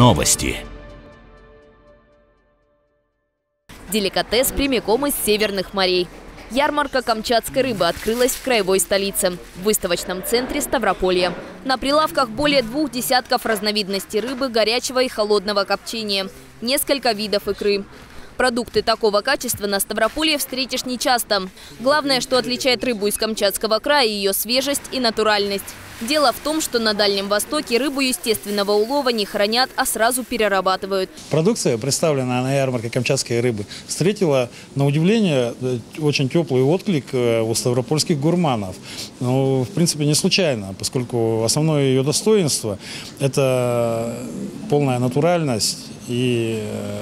Новости. Деликатес прямиком из северных морей. Ярмарка камчатской рыбы открылась в краевой столице, в выставочном центре Ставрополья. На прилавках более 2 десятков разновидностей рыбы горячего и холодного копчения, несколько видов икры. Продукты такого качества на Ставрополье встретишь нечасто. Главное, что отличает рыбу из Камчатского края – ее свежесть и натуральность. Дело в том, что на Дальнем Востоке рыбу естественного улова не хранят, а сразу перерабатывают. Продукция, представленная на ярмарке камчатской рыбы, встретила, на удивление, очень теплый отклик у ставропольских гурманов. Но, в принципе, не случайно, поскольку основное ее достоинство – это полная натуральность и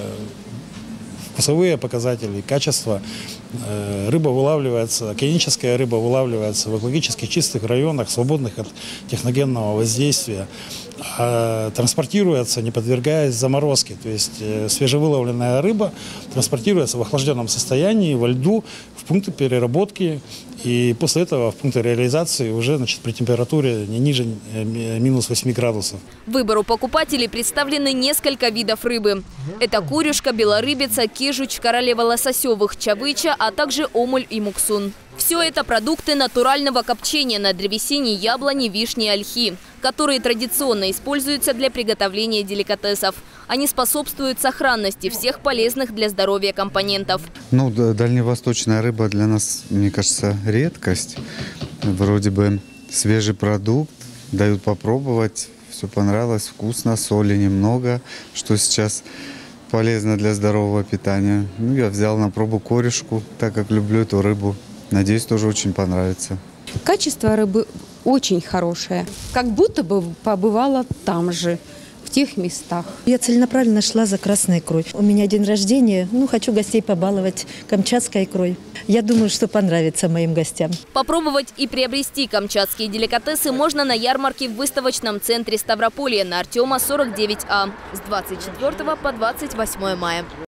вкусовые показатели, качество. Рыба вылавливается, океаническая рыба вылавливается в экологически чистых районах, свободных от техногенного воздействия, транспортируется, не подвергаясь заморозке. То есть свежевыловленная рыба транспортируется в охлажденном состоянии, во льду, в пункты переработки. И после этого в пункте реализации уже при температуре не ниже минус 8 градусов. Выбору покупателей представлены несколько видов рыбы. Это курюшка, белорыбица, кижуч, королева лососевых, чавыча, а также омуль и муксун. Все это продукты натурального копчения на древесине яблони, вишни, ольхи, которые традиционно используются для приготовления деликатесов. Они способствуют сохранности всех полезных для здоровья компонентов. Дальневосточная рыба для нас, мне кажется, редкость. Вроде бы свежий продукт, дают попробовать. Все понравилось, вкусно, соли немного, что сейчас полезно для здорового питания. Я взял на пробу корюшку, так как люблю эту рыбу. Надеюсь, тоже очень понравится. Качество рыбы очень хорошее. Как будто бы побывала там же, в тех местах. Я целенаправленно шла за красной икрой. У меня день рождения, хочу гостей побаловать камчатской икрой. Я думаю, что понравится моим гостям. Попробовать и приобрести камчатские деликатесы можно на ярмарке в выставочном центре Ставрополья на Артема 49А с 24 по 28 мая.